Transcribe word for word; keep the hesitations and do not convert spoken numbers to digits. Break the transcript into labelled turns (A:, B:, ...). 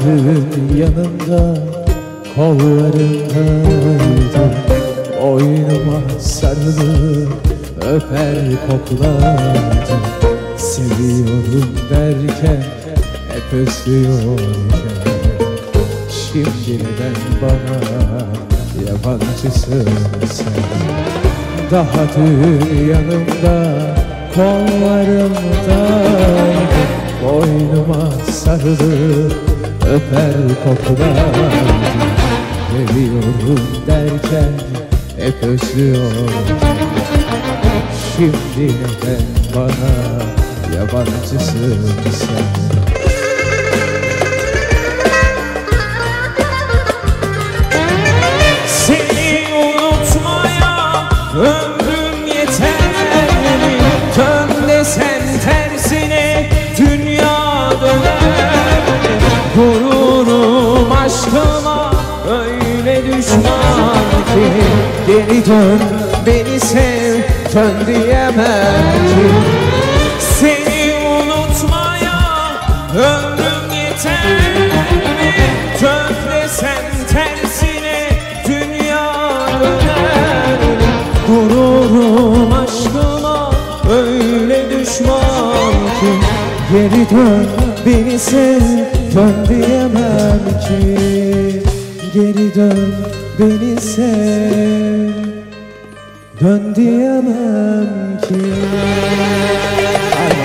A: dün yanımda, kollarındaydı. Boynuma sarılıp öper koklardı. Seviyorum derken, hep özlüyorken, şimdi neden bana yabancısın sen? Daha dün yanımda, kollarımdaydı. Boynuma sarılıp öper koklardı. Seviyorum derken hep özlüyorken, şimdi neden bana yabancısın sen?
B: Seni unutmaya ömrüm yeter mi? Dön desen tersine dünya döner. Gururum aşkıma öyle düşman ki, geri dön beni sev, dön diyemem ki. Seni unutmaya ömrüm yeter mi? Dön desen tersine dünya döner. Gururum aşkıma öyle düşman ki, geri dön beni sev, dön diyemem ki. Geri dön beni sev, dön diyemem ki.